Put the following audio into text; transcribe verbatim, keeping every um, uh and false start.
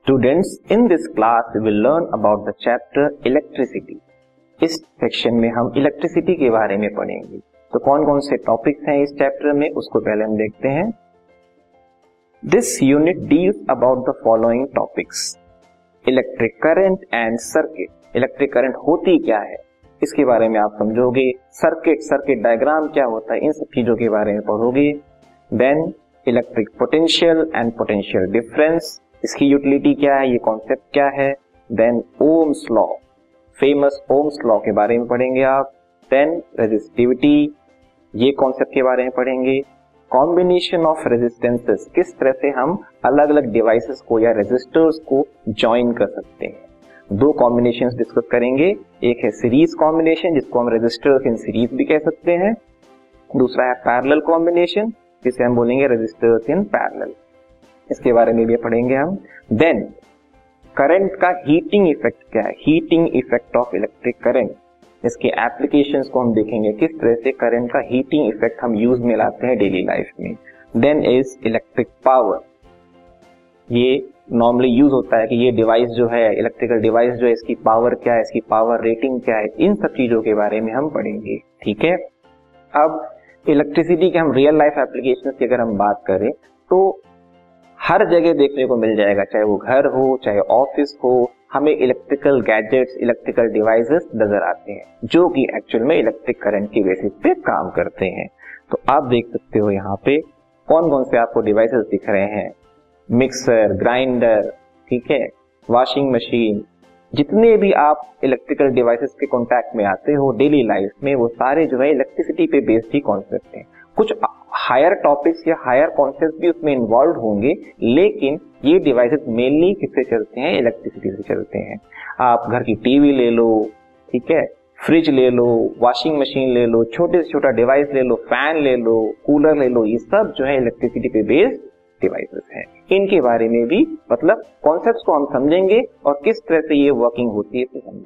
Students, in this class we will learn about the chapter electricity. इस section में हम electricity के बारे में पढ़ेंगे। तो कौन कौन से टॉपिक्स हैं इस चैप्टर में, उसको पहले हम देखते हैं। This unit deals about the following topics: electric current and circuit. Electric current होती क्या है, इसके बारे में आप समझोगे। सर्किट, सर्किट डायग्राम क्या होता है, इन सब चीजों के बारे में पढ़ोगे। Then electric potential and potential difference, इसकी यूटिलिटी क्या है, ये कॉन्सेप्ट क्या है। Then Ohm's law, famous Ohm's law के बारे में पढ़ेंगे आप। देन रेजिस्टिविटी, ये कॉन्सेप्ट के बारे में पढ़ेंगे। कॉम्बिनेशन ऑफ रेजिस्टेंसेस, किस तरह से हम अलग अलग डिवाइसेस को या रेजिस्टर्स को ज्वाइन कर सकते हैं। दो कॉम्बिनेशंस डिस्कस करेंगे, एक है सीरीज कॉम्बिनेशन जिसको हम रेजिस्टर्स इन सीरीज भी कह सकते हैं, दूसरा है पैरेलल कॉम्बिनेशन जिसे हम बोलेंगे रेजिस्टर्स इन पैरेलल, इसके बारे में भी पढ़ेंगे हम। देन करंट का हीटिंग इफेक्ट क्या है, heating effect of electric current, इसके एप्लीकेशंस को हम देखेंगे, किस तरह से करंट का हीटिंग इफेक्ट हम यूज में लाते हैं डेली लाइफ में। देन इज इलेक्ट्रिक पावर, ये नॉर्मली यूज होता है कि ये डिवाइस जो है, इलेक्ट्रिकल डिवाइस जो है, इसकी पावर क्या है, इसकी पावर रेटिंग क्या है, इन सब चीजों के बारे में हम पढ़ेंगे। ठीक है, अब इलेक्ट्रिसिटी के हम रियल लाइफ एप्लीकेशंस की अगर हम बात करें तो हर जगह देखने को मिल जाएगा, चाहे वो घर हो चाहे ऑफिस हो, हमें इलेक्ट्रिकल गैजेट्स, इलेक्ट्रिकल डिवाइसेस नजर आते हैं जो कि एक्चुअल में इलेक्ट्रिक करंट की बेसिस पे काम करते हैं। तो आप देख सकते हो यहाँ पे कौन कौन से आपको डिवाइसेस दिख रहे हैं, मिक्सर, ग्राइंडर, ठीक है, वॉशिंग मशीन, जितने भी आप इलेक्ट्रिकल डिवाइसेस के कॉन्टैक्ट में आते हो डेली लाइफ में, वो सारे जो है इलेक्ट्रिसिटी पे बेस्ड ही कॉन्सेप्ट हैं। कुछ हायर टॉपिक्स या हायर कॉन्सेप्ट भी उसमें इन्वॉल्व होंगे, लेकिन ये डिवाइसेस मेनली किससे चलते हैं, इलेक्ट्रिसिटी से चलते हैं। आप घर की टीवी ले लो, ठीक है, फ्रिज ले लो, वॉशिंग मशीन ले लो, छोटे से छोटा डिवाइस ले लो, फैन ले लो, कूलर ले लो, ये सब जो है इलेक्ट्रिसिटी पे बेस्ड डिवाइसेस हैं। इनके बारे में भी मतलब कॉन्सेप्ट्स को हम समझेंगे और किस तरह से ये वर्किंग होती है तो समझेंगे।